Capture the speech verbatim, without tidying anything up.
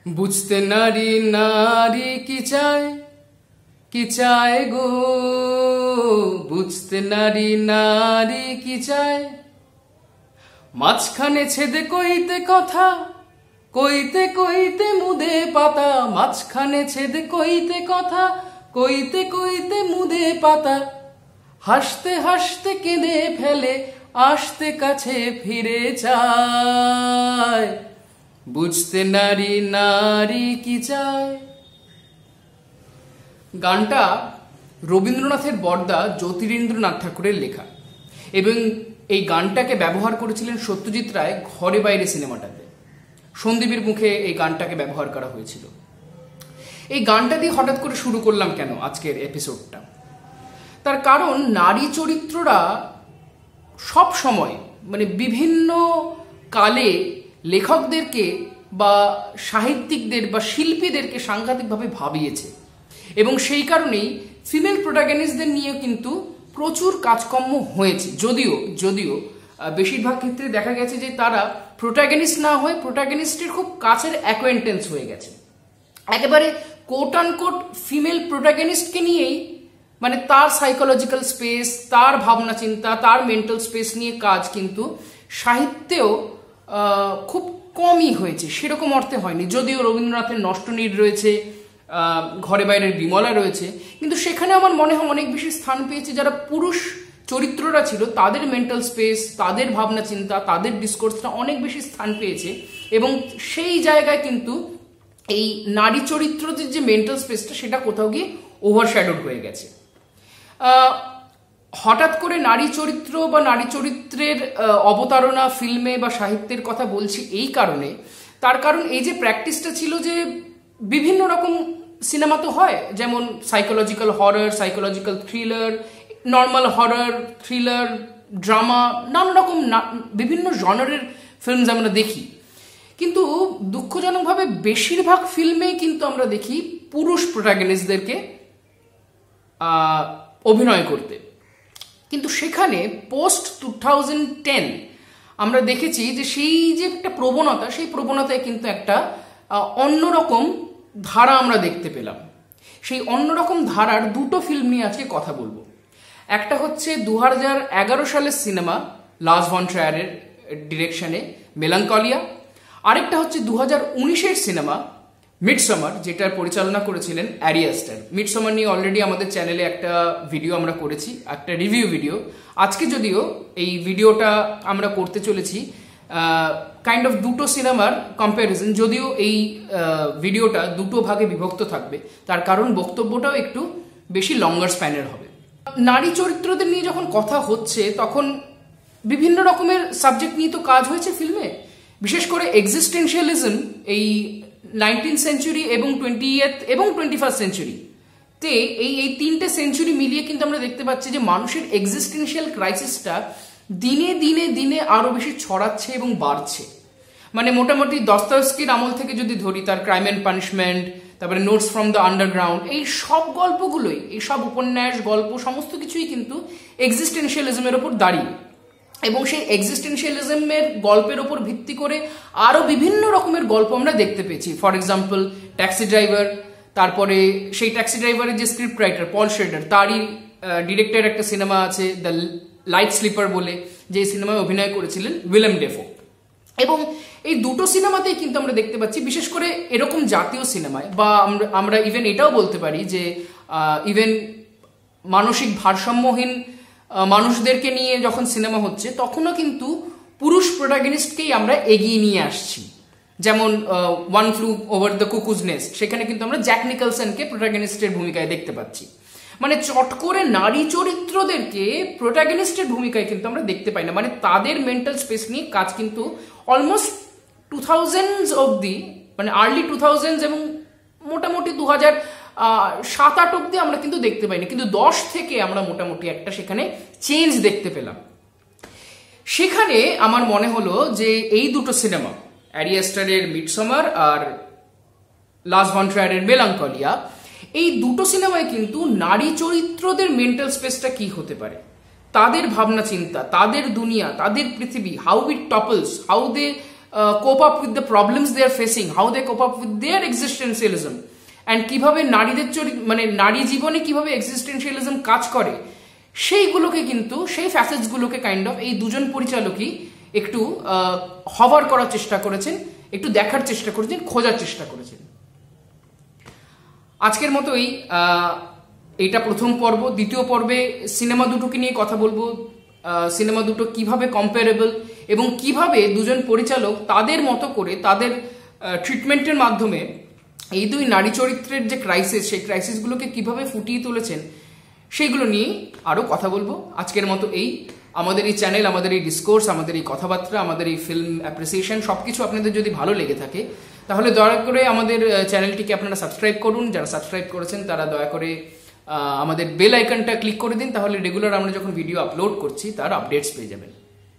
বুঝতে নারী নারী কি চায় কি চায় গো, বুঝতে নারী নারী কি চায়। মাঝখানে ছেদে কইতে কথা, কইতে কইতে মুদে পাতা, মাঝখানে ছেদে কইতে কথা, কইতে কইতে মুদে পাতা। হাসতে হাসতে কেঁদে ফেলে, আসতে কাছে ফিরে চায়। বুঝতে নারী নারী কি চায়। গানটা রবীন্দ্রনাথের বড়দা জ্যোতিরিন্দ্রনাথ ঠাকুরের লেখা এবং এই গানটাকে ব্যবহার করেছিলেন সত্যজিৎ রায় ঘরে বাইরে সিনেমাটাতে। সন্দীপের মুখে এই গানটাকে ব্যবহার করা হয়েছিল। এই গানটা দিয়ে হঠাৎ করে শুরু করলাম কেন আজকের এপিসোডটা, তার কারণ নারী চরিত্ররা সব সময় মানে বিভিন্ন কালে লেখকদেরকে বা সাহিত্যিকদের বা শিল্পীদেরকে সাংঘাতিকভাবে ভাবিয়েছে এবং সেই কারণেই ফিমেল প্রোটাগনিস্টদের নিয়েও কিন্তু প্রচুর কাজকর্ম হয়েছে। যদিও যদিও বেশিরভাগ ক্ষেত্রে দেখা গেছে যে তারা প্রোটাগনিস্ট না হয়ে প্রোটাগনিস্টের খুব কাছের অ্যাকোয়েন্টেন্স হয়ে গেছে। একেবারে কোট আনকোট ফিমেল প্রোটাগনিস্টকে নিয়েই মানে তার সাইকোলজিক্যাল স্পেস, তার ভাবনা চিন্তা, তার মেন্টাল স্পেস নিয়ে কাজ কিন্তু সাহিত্যেও খুব কমই হয়েছে, সেরকম অর্থে হয়নি। যদিও রবীন্দ্রনাথের নষ্টনীড় রয়েছে, ঘরে বাইরের বিমলা রয়েছে, কিন্তু সেখানে আমার মনে হয় অনেক বেশি স্থান পেয়েছে যারা পুরুষ চরিত্ররা ছিল তাদের মেন্টাল স্পেস, তাদের ভাবনা চিন্তা, তাদের ডিসকোর্সটা অনেক বেশি স্থান পেয়েছে এবং সেই জায়গায় কিন্তু এই নারী চরিত্রদের যে মেন্টাল স্পেসটা সেটা কোথাও গিয়ে ওভারশ্যাডোড হয়ে গেছে। হঠাৎ করে নারী চরিত্র বা নারী চরিত্রের অবতারণা ফিল্মে বা সাহিত্যের কথা বলছি এই কারণে, তার কারণ এই যে প্র্যাকটিসটা ছিল যে বিভিন্ন রকম সিনেমা তো হয়, যেমন psychological horror, psychological thriller, normal horror, thriller, drama, নানা রকম বিভিন্ন জনারের ফিল্মস আমরা দেখি। কিন্তু দুঃখজনকভাবে বেশিরভাগ ফিল্মে কিন্তু আমরা দেখি পুরুষ প্রোটাগনিস্টদেরকে অভিনয় করতে। কিন্তু সেখানে পোস্ট টু থাউজেন্ড টেন আমরা দেখেছি যে সেই যে একটা প্রবণতা, সেই প্রবণতায় কিন্তু একটা অন্যরকম ধারা আমরা দেখতে পেলাম। সেই অন্যরকম ধারার দুটো ফিল্ম নিয়ে আজকে কথা বলবো। একটা হচ্ছে দু হাজার এগারো সালের সিনেমা লার্স ভন ট্রায়ারের ডিরেকশনে মেলাঙ্কলিয়া, আরেকটা হচ্ছে দু হাজার উনিশের সিনেমা মিডসমার, যেটার পরিচালনা করেছিলেন অ্যারি অ্যাস্টার। মিডসমার নিয়ে অলরেডি আমাদের চ্যানেলে একটা ভিডিও আমরা করেছি, একটা রিভিউ ভিডিও। আজকে যদিও এই ভিডিওটা আমরা করতে চলেছি কাইন্ড অফ দুটো সিনেমার কম্প্যারিজন, যদিও এই ভিডিওটা দুটো ভাগে বিভক্ত থাকবে, তার কারণ বক্তব্যটাও একটু বেশি লঙ্গার স্প্যানের হবে। নারী চরিত্রদের নিয়ে যখন কথা হচ্ছে তখন বিভিন্ন রকমের সাবজেক্ট নিয়ে তো কাজ হয়েছে ফিল্মে, বিশেষ করে এক্সিস্টেন্সিয়ালিজম এই নাইনটিন সেঞ্চুরি এবং টোয়েন্টিয়েথ এবং টোয়েন্টি ফার্স্ট সেঞ্চুরি তে এই এই তিনটে সেঞ্চুরি মিলিয়ে কিন্তু আমরা দেখতে পাচ্ছি যে মানুষের এক্সিস্টেন্সিয়াল ক্রাইসিসটা দিনে দিনে দিনে আরো বেশি ছড়াচ্ছে এবং বাড়ছে। মানে মোটামুটি দস্তয়েভস্কির আমল থেকে যদি ধরি, তার ক্রাইম অ্যান্ড পানিশমেন্ট, তারপরে নোটস ফ্রম দ্য আন্ডারগ্রাউন্ড, এই সব গল্পগুলোই, এই সব উপন্যাস গল্প সমস্ত কিছুই কিন্তু এক্সিস্টেন্সিয়ালিজমের ওপর দাঁড়িয়ে এবং সেই এক্সিস্টেন্সিয়ালিজমের গল্পের ওপর ভিত্তি করে আরো বিভিন্ন রকমের গল্প আমরা দেখতে পেয়েছি। ফর এক্সাম্পল ট্যাক্সি ড্রাইভার, তারপরে সেই ট্যাক্সি ড্রাইভারের যে স্ক্রিপ্ট রাইটার পল শেডার, তারই ডিরেক্টর একটা সিনেমা আছে দ্য লাইট স্লিপার বলে, যে সিনেমায় অভিনয় করেছিলেন উইলেম ডেফো। এবং এই দুটো সিনেমাতেই কিন্তু আমরা দেখতে পাচ্ছি, বিশেষ করে এরকম জাতীয় সিনেমায় বা আমরা আমরা ইভেন এটাও বলতে পারি যে ইভেন মানসিক ভারসাম্যহীন মানুষদেরকে নিয়ে যখন সিনেমা হচ্ছে তখনও কিন্তু পুরুষ প্রোটাগনিস্টকেই আমরা এগিয়ে নিয়ে আসছি। যেমন one flew over the cuckoo's nest, সেখানে কিন্তু আমরা জ্যাক নিকলসনকে প্রোটাগনিস্টের ভূমিকায় দেখতে পাচ্ছি। মানে চট করে নারী চরিত্রদেরকে প্রোটাগনিস্টের ভূমিকায় কিন্তু আমরা দেখতে পাই না। মানে তাদের মেন্টাল স্পেস নিয়ে কাজ কিন্তু অলমোস্ট টু থাউজেন্ডস অব্দি, মানে আর্লি টু থাউজেন্ডস এবং মোটামুটি দু হাজার সাত আট অব্দি আমরা কিন্তু দেখতে পাইনি, কিন্তু দশ থেকে আমরা মোটামুটি একটা সেখানে চেঞ্জ দেখতে পেলাম। সেখানে আমার মনে হলো যে এই দুটো সিনেমা, অ্যারি অ্যাস্টারের মিডসমার আর লার্স ভন ট্রায়ারের মেলাঙ্কলিয়া, এই দুটো সিনেমায় কিন্তু নারী চরিত্রদের মেন্টাল স্পেসটা কি হতে পারে, তাদের ভাবনা চিন্তা, তাদের দুনিয়া, তাদের পৃথিবী, how it টপলস, how they cope up with the problems they are facing, how they cope up with their existentialism, and কিভাবে নারীদের চরিত্র মানে নারী জীবনে কিভাবে এক্সিস্টেন্সিয়ালিজম কাজ করে, সেইগুলোকে কিন্তু সেই ফ্যাসেটসগুলোকে কাইন্ড অফ এই দুজন পরিচালকই একটু হভার করার চেষ্টা করেছেন, একটু দেখার চেষ্টা করেছেন, খোঁজার চেষ্টা করেছেন। আজকের মতোই এটা প্রথম পর্ব। দ্বিতীয় পর্বে সিনেমা দুটোকে নিয়ে কথা বলবো, সিনেমা দুটো কিভাবে কম্পারেবল এবং কিভাবে দুজন পরিচালক তাদের মতো করে তাদের ট্রিটমেন্টের মাধ্যমে এই দুই নারী চরিত্রের যে ক্রাইসিস, সেই ক্রাইসিসগুলোকে কিভাবে ফুটিয়ে তুলেছেন সেইগুলো নিয়ে আরও কথা বলবো। আজকের মতো এই আমাদের এই চ্যানেল, আমাদের এই ডিসকোর্স, আমাদের এই কথাবার্তা, আমাদের এই ফিল্ম অ্যাপ্রিসিয়েশন সব কিছু আপনাদের যদি ভালো লেগে থাকে তাহলে দয়া করে আমাদের চ্যানেলটিকে আপনারা সাবস্ক্রাইব করুন। যারা সাবস্ক্রাইব করেছেন তারা দয়া করে আমাদের বেল আইকনটা ক্লিক করে দিন, তাহলে রেগুলার আমরা যখন ভিডিও আপলোড করছি তার আপডেটস পেয়ে যাবেন।